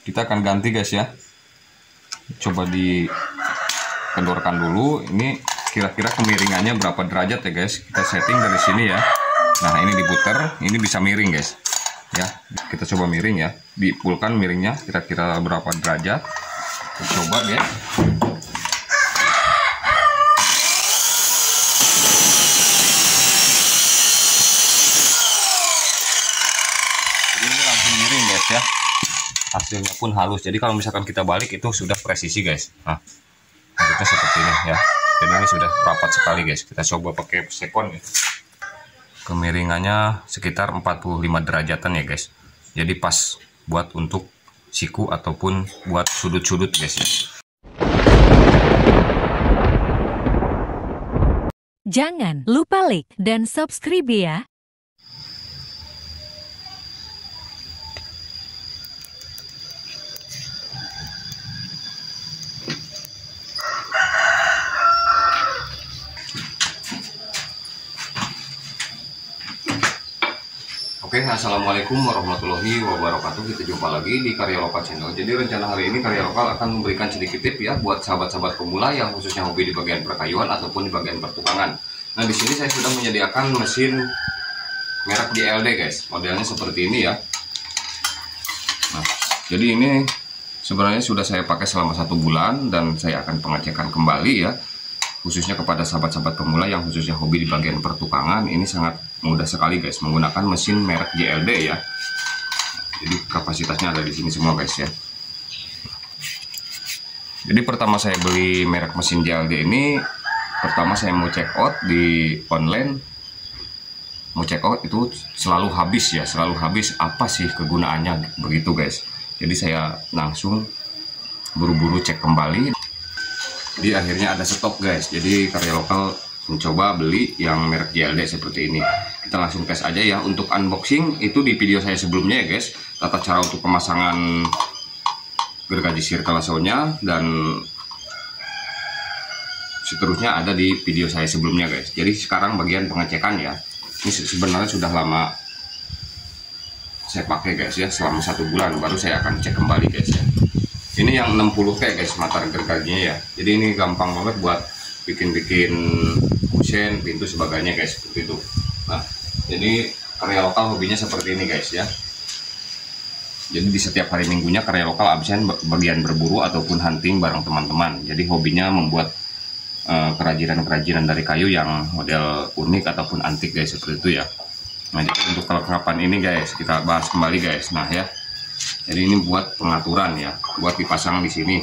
Kita akan ganti guys ya. Coba dikendorkan dulu. Ini kira-kira kemiringannya berapa derajat ya guys. Kita setting dari sini ya. Nah ini diputar, ini bisa miring guys ya. Kita coba miring ya, dipulkan miringnya kira-kira berapa derajat. Kita coba ya. Ini langsung miring guys ya. Hasilnya pun halus. Jadi kalau misalkan kita balik itu sudah presisi guys. Nah, itu seperti ini ya. Jadi ini sudah rapat sekali guys. Kita coba pakai sekon ya. Kemiringannya sekitar 45 derajatan ya guys. Jadi pas buat untuk siku ataupun buat sudut-sudut guys ya. Jangan lupa like dan subscribe ya. Oke, assalamualaikum warahmatullahi wabarakatuh. Kita jumpa lagi di Karya Lokal Channel. Jadi rencana hari ini Karya Lokal akan memberikan sedikit tip ya buat sahabat-sahabat pemula yang khususnya hobi di bagian perkayuan ataupun di bagian pertukangan. Nah di sini saya sudah menyediakan mesin merek JLD guys. Modelnya seperti ini ya. Nah, jadi ini sebenarnya sudah saya pakai selama 1 bulan dan saya akan pengecekan kembali ya. Khususnya kepada sahabat-sahabat pemula yang khususnya hobi di bagian pertukangan, ini sangat mudah sekali guys menggunakan mesin merek JLD ya. Jadi kapasitasnya ada di sini semua guys ya. Jadi pertama saya beli merek mesin JLD ini, pertama saya mau check out di online. Mau check out itu selalu habis ya, selalu habis. Apa sih kegunaannya begitu guys. Jadi saya langsung buru-buru cek kembali. Jadi akhirnya ada stok guys. Jadi Karya Lokal mencoba beli yang merek JLD seperti ini. Kita langsung tes aja ya. Untuk unboxing itu di video saya sebelumnya ya guys. Tata cara untuk pemasangan gergaji circle sound-nya dan seterusnya ada di video saya sebelumnya guys. Jadi sekarang bagian pengecekan ya. Ini sebenarnya sudah lama saya pakai guys ya. Selama 1 bulan baru saya akan cek kembali guys ya. Ini yang 60 V guys mata gergajinya ya. Jadi ini gampang banget buat bikin-bikin kusen, pintu sebagainya guys, seperti itu. Nah, jadi Karya Lokal hobinya seperti ini guys ya. Jadi di setiap hari minggunya Karya Lokal absen bagian berburu ataupun hunting bareng teman-teman. Jadi hobinya membuat kerajinan-kerajinan dari kayu yang model unik ataupun antik guys, seperti itu ya. Nah, jadi untuk kelengkapan ini guys, kita bahas kembali guys. Nah ya. Jadi ini buat pengaturan ya, buat dipasang di sini.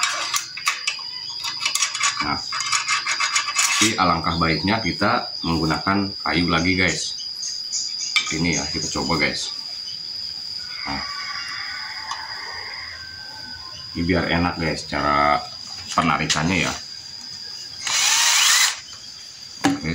Nah, jadi alangkah baiknya kita menggunakan kayu lagi guys. Ini ya, kita coba guys. Nah, ini biar enak guys cara penarikannya ya. Oke.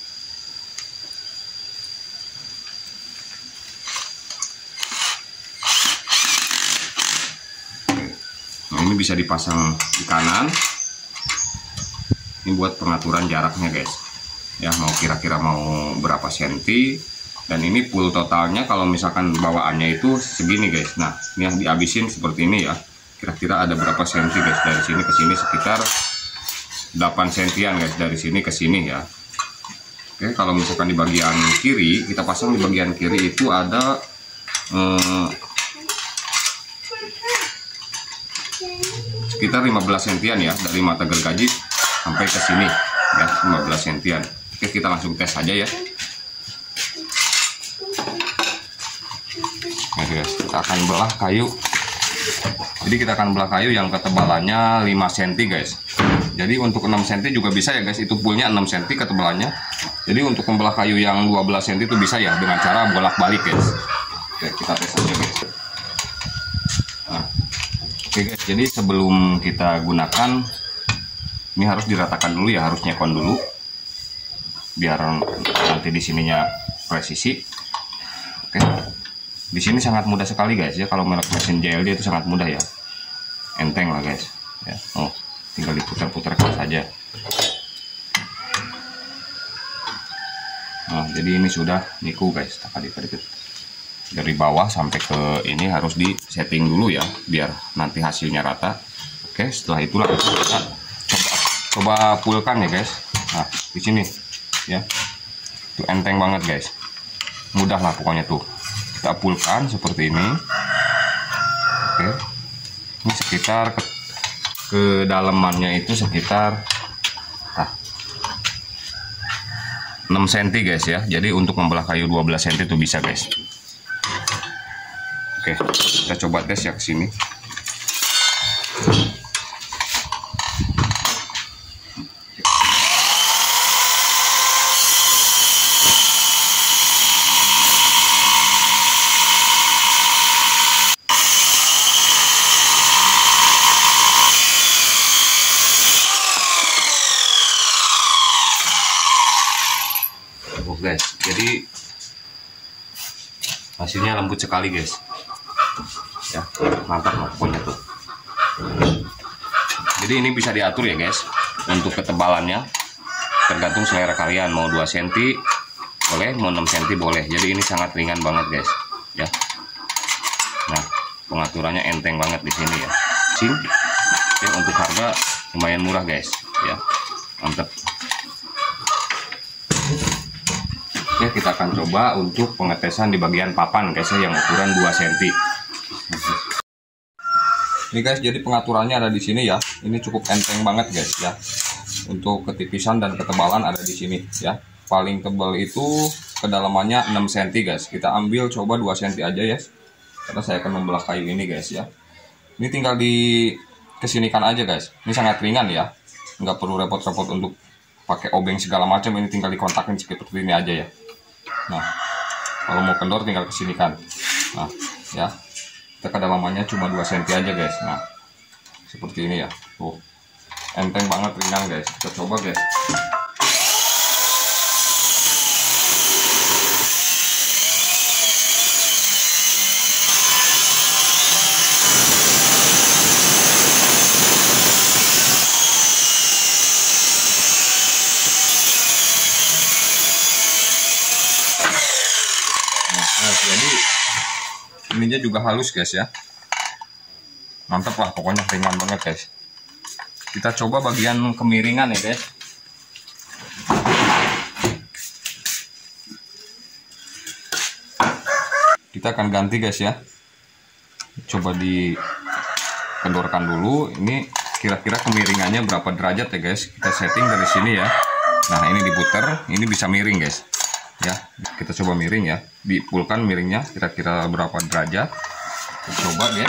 Ini bisa dipasang di kanan. Ini buat pengaturan jaraknya guys ya, mau kira-kira mau berapa senti. Dan ini full totalnya kalau misalkan bawaannya itu segini guys. Nah ini yang dihabisin seperti ini ya, kira-kira ada berapa senti guys. Dari sini ke sini sekitar 8 sentian guys, dari sini ke sini ya. Oke, kalau misalkan di bagian kiri, kita pasang di bagian kiri itu ada sekitar 15 sentian ya, dari mata gergaji sampai ke sini ya, 15 sentian. Oke, kita langsung tes aja ya. Nah guys, kita akan belah kayu. Jadi kita akan belah kayu yang ketebalannya 5 cm guys. Jadi untuk 6 cm juga bisa ya guys, itu fullnya 6 cm ketebalannya. Jadi untuk membelah kayu yang 12 cm itu bisa ya, dengan cara bolak-balik guys. Oke, kita tes aja guys. Oke guys, jadi sebelum kita gunakan ini harus diratakan dulu ya, harus nyekon dulu biar nanti di sininya presisi. Oke, di sini sangat mudah sekali guys ya, kalau merek mesin JLD itu sangat mudah ya, enteng lah guys ya. Oh, tinggal diputar-putarkan saja. Nah, jadi ini sudah niku guys, tak dikit-dikit. dari bawah sampai ke ini harus di setting dulu ya, biar nanti hasilnya rata. Oke, setelah itu langsung kita coba fullkan ya guys. Nah di sini ya, itu enteng banget guys, mudah lah pokoknya tuh. Kita fullkan seperti ini. Oke, ini sekitar kedalamannya itu sekitar 6 cm guys ya. Jadi untuk membelah kayu 12 cm itu bisa guys. Oke, kita coba tes ya ke sini. Guys, jadi hasilnya lembut sekali guys ya, mantap lah pokoknya tuh. Jadi ini bisa diatur ya guys untuk ketebalannya, tergantung selera kalian, mau 2 cm boleh, mau 6 cm boleh. Jadi ini sangat ringan banget guys ya. Nah pengaturannya enteng banget di sini ya. Ya, untuk harga lumayan murah guys ya, mantap. Oke, kita akan coba untuk pengetesan di bagian papan guys ya, yang ukuran 2 cm. Ini guys, jadi pengaturannya ada di sini ya. Ini cukup enteng banget guys ya. Untuk ketipisan dan ketebalan ada di sini ya. Paling tebal itu kedalamannya 6 cm guys. Kita ambil coba 2 cm aja ya. Karena saya akan membelah kayu ini guys ya. Ini tinggal di kesinikan aja guys. Ini sangat ringan ya. Nggak perlu repot-repot untuk pakai obeng segala macam. Ini tinggal dikontakin seperti ini aja ya. Nah, kalau mau kendor tinggal kesinikan. Nah, ya, kita kedalamannya cuma 2 cm aja guys. Nah, seperti ini ya. Tuh, enteng banget, ringan guys. Kita coba guys. Jadi ininya juga halus guys ya, mantap lah pokoknya, ringan banget guys. Kita coba bagian kemiringan ya guys. Kita akan ganti guys ya, coba dikendorkan dulu. Ini kira-kira kemiringannya berapa derajat ya guys, kita setting dari sini ya. Nah ini diputer, ini bisa miring guys ya. Kita coba miring ya, dipulkan miringnya kira-kira berapa derajat. Kita coba ya.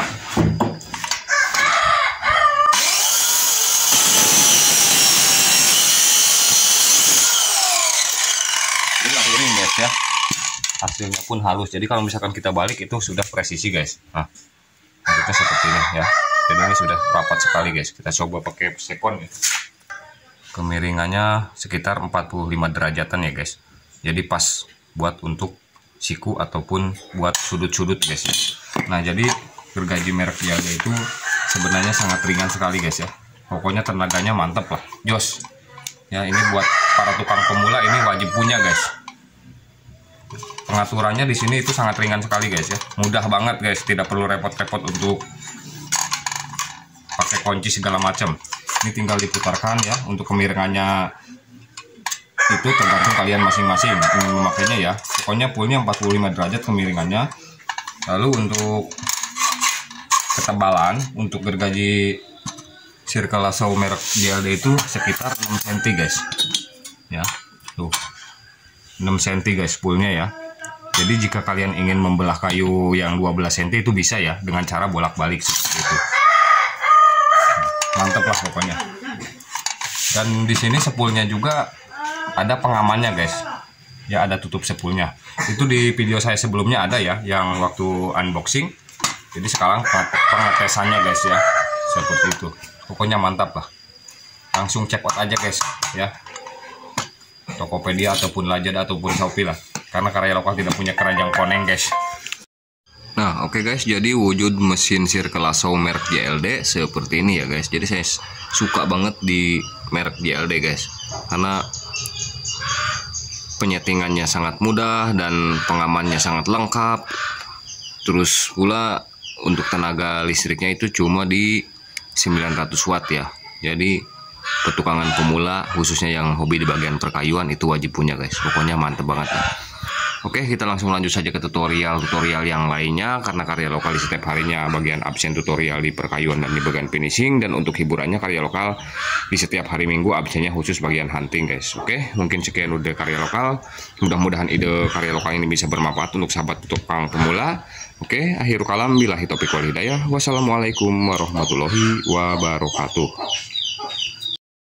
Ini miring guys ya, hasilnya pun halus. Jadi kalau misalkan kita balik itu sudah presisi guys. Nah bentuknya seperti ini ya, jadi ini sudah rapat sekali guys. Kita coba pakai sekon ya. Kemiringannya sekitar 45 derajatan ya guys. Jadi pas buat untuk siku ataupun buat sudut-sudut guys ya. Nah jadi gergaji merek Dialga itu sebenarnya sangat ringan sekali guys ya. Pokoknya tenaganya mantap lah, jos. Ya ini buat para tukang pemula ini wajib punya guys. Pengaturannya di sini itu sangat ringan sekali guys ya. Mudah banget guys, tidak perlu repot-repot untuk pakai kunci segala macam. Ini tinggal diputarkan ya. Untuk kemiringannya itu tergantung kalian masing-masing ingin memakainya ya. Pokoknya fullnya 45 derajat kemiringannya. Lalu untuk ketebalan untuk gergaji Circle Lasso merek DLD itu sekitar 6 cm guys ya. Tuh 6 cm guys fullnya ya. Jadi jika kalian ingin membelah kayu yang 12 cm itu bisa ya, dengan cara bolak-balik seperti itu. Mantap lah pokoknya. Dan di sini sepulnya juga ada pengamannya guys ya, ada tutup sepulnya. Itu di video saya sebelumnya ada ya, yang waktu unboxing. Jadi sekarang pengetesannya guys ya, seperti itu. Pokoknya mantap lah, langsung check out aja guys ya, Tokopedia ataupun Lazada ataupun Shopee lah, karena karya lokal tidak punya keranjang koneng guys. Nah oke guys, jadi wujud mesin Circle Lasso merek JLD seperti ini ya guys. Jadi saya suka banget di merek JLD guys, karena penyetingannya sangat mudah dan pengamannya sangat lengkap. Terus pula untuk tenaga listriknya itu cuma di 900 watt ya. Jadi petukangan pemula khususnya yang hobi di bagian perkayuan itu wajib punya guys. Pokoknya mantep banget ya. Oke, kita langsung lanjut saja ke tutorial yang lainnya, karena karya lokal di setiap harinya bagian absen tutorial di perkayuan dan di bagian finishing, dan untuk hiburannya karya lokal di setiap hari Minggu absennya khusus bagian hunting guys. Oke, mungkin sekian udah karya lokal. Mudah-mudahan ide karya lokal ini bisa bermanfaat untuk sahabat tukang pemula. Oke, akhir kalam billahi taufiq wal hidayah. Wassalamualaikum warahmatullahi wabarakatuh.